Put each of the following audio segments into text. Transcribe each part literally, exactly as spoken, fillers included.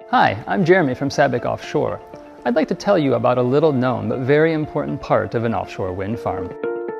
Hi, I'm Jeremy from Sabik Offshore. I'd like to tell you about a little known but very important part of an offshore wind farm.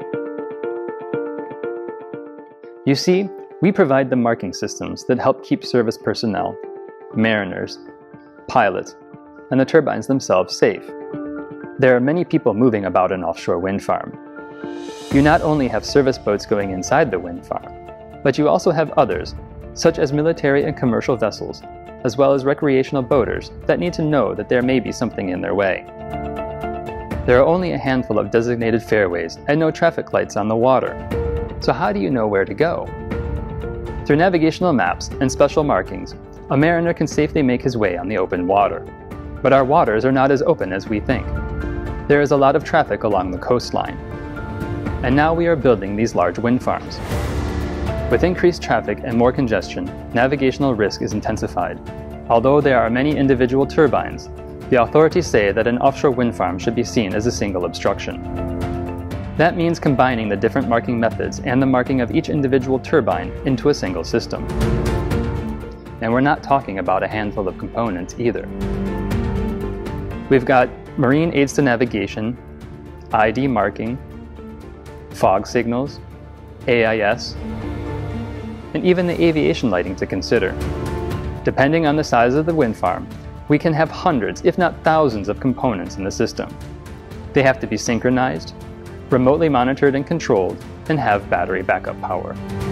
You see, we provide the marking systems that help keep service personnel, mariners, pilots, and the turbines themselves safe. There are many people moving about an offshore wind farm. You not only have service boats going inside the wind farm, but you also have others, such as military and commercial vessels, as well as recreational boaters that need to know that there may be something in their way. There are only a handful of designated fairways and no traffic lights on the water. So how do you know where to go? Through navigational maps and special markings, a mariner can safely make his way on the open water. But our waters are not as open as we think. There is a lot of traffic along the coastline. And now we are building these large wind farms. With increased traffic and more congestion, navigational risk is intensified. Although there are many individual turbines, the authorities say that an offshore wind farm should be seen as a single obstruction. That means combining the different marking methods and the marking of each individual turbine into a single system. And we're not talking about a handful of components either. We've got marine aids to navigation, I D marking, fog signals, A I S, and even the aviation lighting to consider. Depending on the size of the wind farm, we can have hundreds, if not thousands, of components in the system. They have to be synchronized, remotely monitored and controlled, and have battery backup power.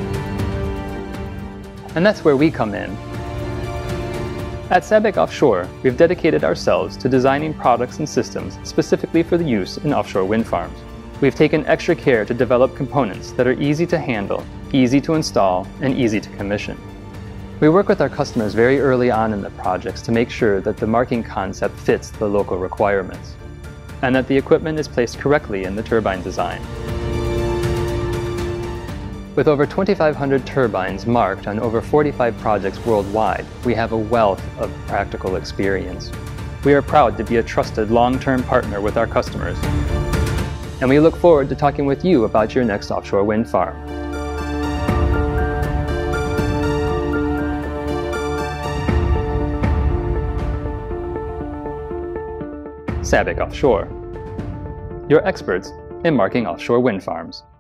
And that's where we come in. At Sabik Offshore, we've dedicated ourselves to designing products and systems specifically for the use in offshore wind farms. We've taken extra care to develop components that are easy to handle, easy to install, and easy to commission. We work with our customers very early on in the projects to make sure that the marking concept fits the local requirements, and that the equipment is placed correctly in the turbine design. With over twenty-five hundred turbines marked on over forty-five projects worldwide, we have a wealth of practical experience. We are proud to be a trusted long-term partner with our customers. And we look forward to talking with you about your next offshore wind farm. Sabik Offshore, your experts in marking offshore wind farms.